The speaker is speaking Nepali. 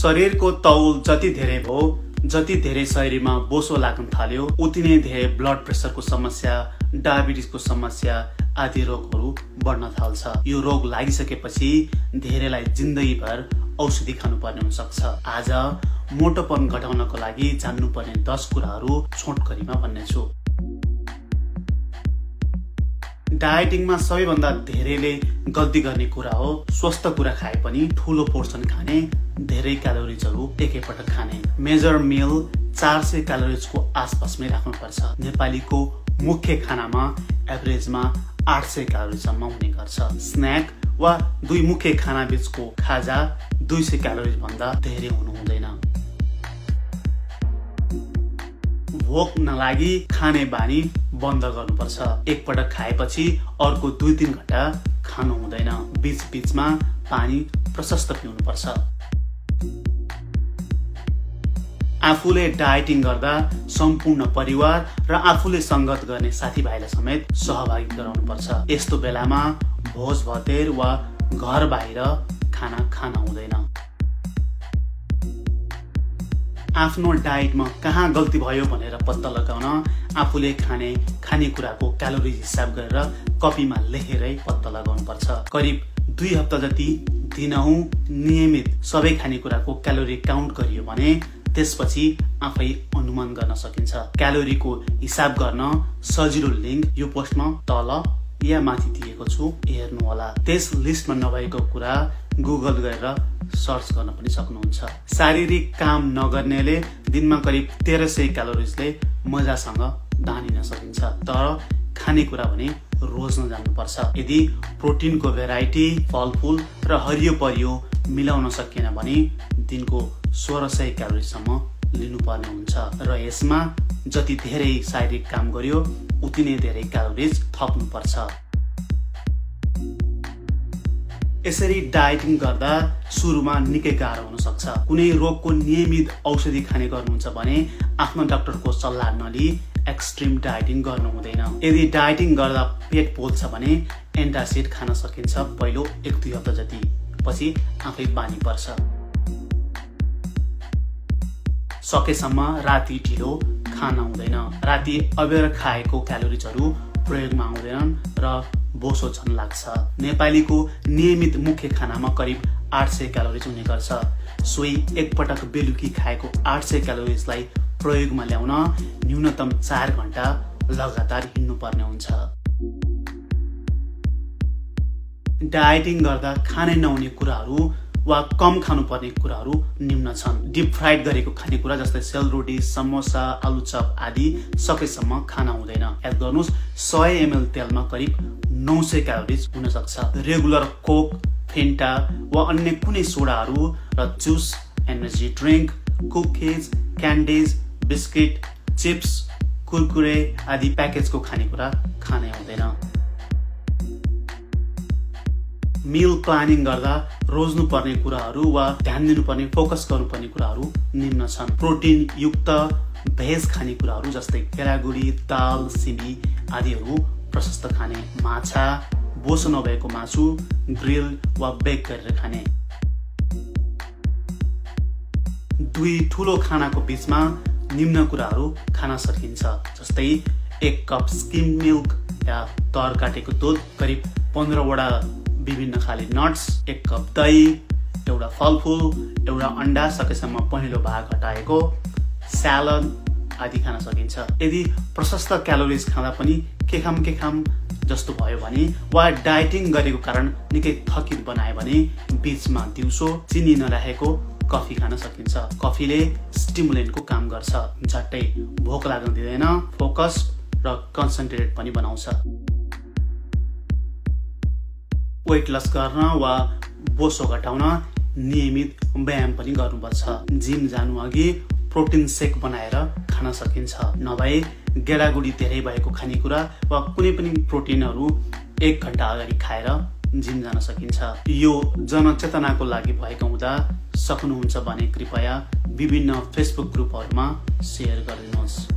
शरीरको तौल जति धेरै भयो, जति धेरै शरीरमा बोसो लाग्न थाल्यो, उति नै धेरै ब्लड प्रेसरको समस्या, डायबिटिसको समस्या आदि रोगहरू बढ्न थाल्छ। यो रोग लागिसकेपछि धेरैलाई जिन्दगीभर औषधि खानुपर्ने हुन सक्छ। आज मोटोपन घटाउनको लागि जान्नुपर्ने 10 कुराहरू छोटकरीमा भन्नेछु। डायटिङमा सबैभन्दा धेरैले गल्ती गर्ने कुरा हो स्वस्थ कुरा खाए पनि ठूलो पोर्सन खाने, धेरै क्यालोरिजहरू एकैपटक खाने। मेजर मिल 400 क्यालोरिजको आसपासमै राख्नुपर्छ। नेपालीको मुख्य खानामा एभरेजमा 800 क्यालोरीसम्म हुने गर्छ। स्न्याक वा दुई मुख्य खाना बीचको खाजा 200 क्यालोरी भन्दा धेरै हुनु हुँदैन। भोक नलागी खाने बानी बन्द गर्नुपर्छ। एकपटक खाएपछि अर्को 2-3 घण्टा खानु हुँदैन। बीच बीचमा पानी प्रशस्त पिउनुपर्छ। आफूले डायटिङ गर्दा सम्पूर्ण परिवार र आफूले संगत गर्ने साथीभाइलाई समेत सहभागी गराउनुपर्छ। यस्तो बेलामा भोज भतेर वा घर बाहिर खाना खान हुँदैन। आफ्नो डायटमा कहाँ गल्ती भयो भनेर पत्ता लगाउन आफूले खाने खानेकुराको क्यालोरी हिसाब गरेर कपीमा लेखेरै पत्ता लगाउनुपर्छ। करिब 2 हप्ता जति दिनहुँ नियमित सबै खानेकुराको क्यालोरी काउन्ट गरियो भने त्यसपछि आफै अनुमान गर्न सकिन्छ। क्यालोरीको हिसाब गर्न सजिलो लिंक यो पोस्टमा तल या माथि दिएको छु, हेर्नु होला। त्यस लिस्टमा नभएको कुरा गुगल गरेर सर्च गर्न पनि सक्नुहुन्छ। शारीरिक काम नगर्नेले दिनमा करिब 1300 क्यालोरिजले मजासँग धानिन सकिन्छ। तर खानेकुरा भने रोज्न जान्नुपर्छ। यदि प्रोटिनको भेराइटी, फलफूल र हरियो परियो मिलाउन सकिएन भने दिनको 1600 क्यालोरीसम्म लिनुपर्ने हुन्छ र यसमा जति धेरै शारीरिक काम गर्यो उति नै धेरै क्यालोरिज थप्नुपर्छ। यसरी डायटिङ गर्दा सुरुमा निकै गाह्रो हुन सक्छ। कुनै रोगको नियमित औषधि खाने गर्नुहुन्छ भने आफ्नो डाक्टरको सल्लाह नलिई एक्सट्रिम डायटिङ गर्नु हुँदैन। यदि डायटिङ गर्दा पेट पोल्छ भने एन्टासिड खान सकिन्छ पहिलो 1-2 हप्ता जति, पछि आफै बानी पर्छ। सकेसम्म राति ढिलो खान हुँदैन। राति अबेर खाएको क्यालोरिजहरू प्रयोगमा आउँदैनन् र बोसो झन लाग्छ। नेपालीको नियमित मुख्य खानामा करिब 800 क्यालोरिज हुने गर्छ। सोही एकपटक बेलुकी खाएको 800 क्यालोरिजलाई प्रयोगमा ल्याउन न्यूनतम 4 घण्टा लगातार हिँड्नुपर्ने हुन्छ। डायटिङ गर्दा खानै नहुने कुराहरू वा कम खानुपर्ने कुराहरू निम्न छन्। डिप फ्राइड गरेको खानेकुरा जस्तै सेलरोटी, समोसा, आलुचप आदि सकेसम्म खान हुँदैन। याद गर्नुहोस् 100 ml तेलमा करिब 900 क्यालोरिज हुन सक्छ। रेगुलर कोक, फेन्टा वा अन्य कुनै सोडाहरू र juice, energy drink, cookies, candies, biscuit, chips, Kurkure आदि प्याकेजको खानेकुरा खानै हुँदैन। मिल प्लानिङ गर्दा रोज्नुपर्ने कुराहरू वा ध्यान दिनुपर्ने, फोकस गर्नुपर्ने कुराहरू निम्न छन्। प्रोटिन युक्त भेज खानेकुराहरू जस्तै केरागुडी, दाल, सिमी आदिहरू प्रशस्त खाने। माछा, बोसो नभएको मासु ग्रिल वा बेक गरेर खाने। 2 ठूलो खानाको बीचमा निम्न कुराहरू खान सकिन्छ जस्तै 1 कप स्किम मिल्क या तर काटेको दुध, करिब 15 वटा विभिन्न खाले नट्स, 1 कप दही, एउटा फलफूल, एउटा अन्डा सकेसम्म पहिलो भाग हटाएको, स्यालड आदि खान सकिन्छ। यदि प्रशस्त क्यालोरिज खाँदा पनि के खाम जस्तो भयो भने वा डायटिङ गरेको कारण निकै थकित बनायो भने बीचमा दिउँसो चिनी नराखेको कफी खान सकिन्छ। कफीले स्टिमुलेन्टको काम गर्छ, झट्टै भोक लाग्न दिँदैन, फोकस र कन्सन्ट्रेटेड पनि बनाउँछ। वेट लस गर्न वा बोसो घटाउन नियमित व्यायाम पनि गर्नुपर्छ। जिम जानु अघि प्रोटिन सेक बनाएर खान सकिन्छ। नभए गेडागुडी धेरै भएको खानेकुरा वा कुनै पनि प्रोटिनहरू 1 घण्टा अगाडि खाएर जिम जान सकिन्छ। यो जनचेतनाको लागि भएको हुँदा सक्नुहुन्छ भने कृपया विभिन्न फेसबुक ग्रुपहरूमा सेयर गरिदिनुहोस्।